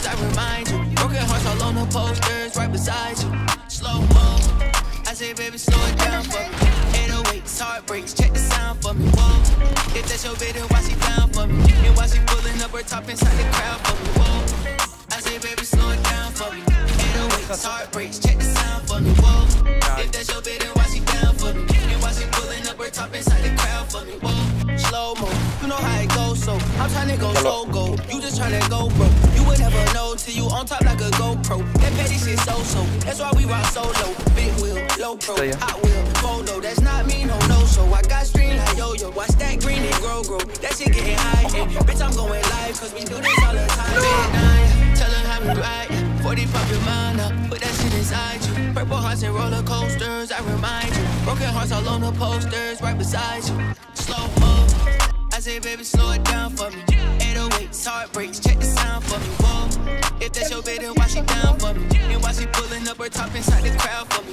I remind you. Broken hearts all on the posters right beside you. Slow mo. I say, baby, slow it down for me. 808s, heartbreaks, check the sound for me. Whoa. If that's your baby, then why she down for me? And why she pulling up her top inside the crowd for me? Whoa. I say, baby, slow it down for me. 808s, heartbreaks, check the sound for me. Whoa. If that's your baby, then why she down for me? And why she pulling up her top inside the crowd for me? Whoa. Slow mo, you know how it goes, so I'm trying to go slow go. You just trying to go, bro. You would never know till you on top like a GoPro. That petty shit so. That's why we rock solo. Big wheel, low pro, hot wheel, photo. That's not me, no so. I got stream like yo-yo. Watch that green and grow. That shit getting high. And bitch, I'm going live, cause we do this all the time. Big 9, tell her how we ride. 40 pop your mind up, put that shit inside you. Purple hearts and roller coasters, I remind you. Broken hearts all on the posters right beside you. Slow mo. I say, baby, slow it down for me. 808s, heartbreaks, check the sound for me. Whoa. If that's your baby, then why she down for me? And why she pulling up her top inside the crowd for me?